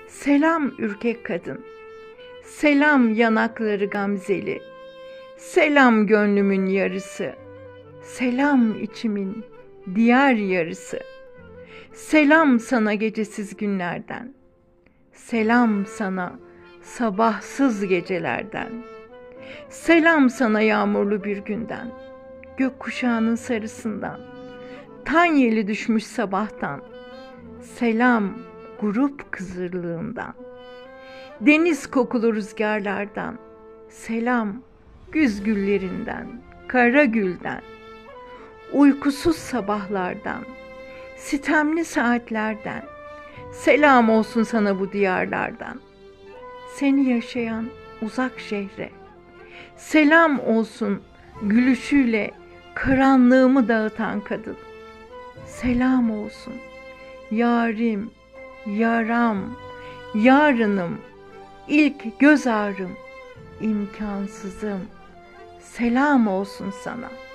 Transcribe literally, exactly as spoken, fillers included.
Selam ürkek kadın, selam yanakları gamzeli, selam gönlümün yarısı, selam içimin diğer yarısı. Selam sana gecesiz günlerden, selam sana sabahsız gecelerden, selam sana yağmurlu bir günden, gökkuşağının sarısından, tan yeli düşmüş sabahtan, selam grup kızırlığından, deniz kokulu rüzgarlardan, selam güz güllerinden, kara gülden, uykusuz sabahlardan, sitemli saatlerden, selam olsun sana bu diyarlardan, seni yaşayan uzak şehre, selam olsun gülüşüyle karanlığımı dağıtan kadın, selam olsun yarim, yaram, yarınım, ilk göz ağrım, imkansızım, selam olsun sana.